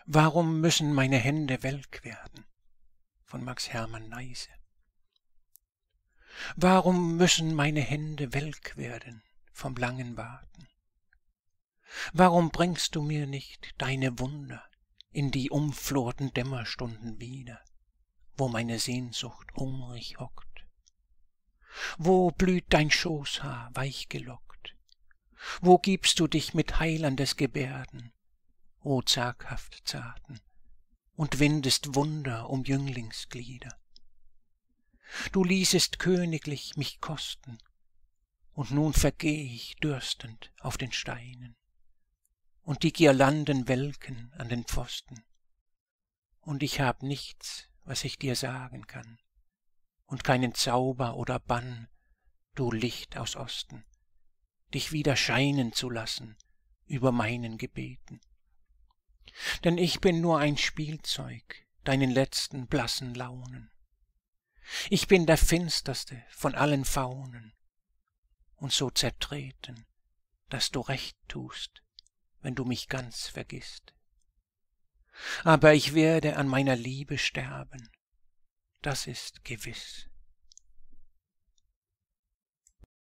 Warum müssen meine Hände welk werden? Von Max Hermann Neise. Warum müssen meine Hände welk werden vom langen Warten? Warum bringst du mir nicht deine Wunder in die umflorten Dämmerstunden wieder, wo meine Sehnsucht hungrig hockt? Wo blüht dein Schoßhaar weich gelockt? Wo gibst du dich mit heilandes Gebärden, o zaghaft Zarten, und windest Wunder um Jünglingsglieder? Du ließest königlich mich kosten, und nun vergeh ich dürstend auf den Steinen, und die Girlanden welken an den Pfosten, und ich hab nichts, was ich dir sagen kann, und keinen Zauber oder Bann, du Licht aus Osten, dich wieder scheinen zu lassen über meinen Gebeten. Denn ich bin nur ein Spielzeug deinen letzten blassen Launen. Ich bin der finsterste von allen Faunen und so zertreten, dass du recht tust, wenn du mich ganz vergisst. Aber ich werde an meiner Liebe sterben, das ist gewiss.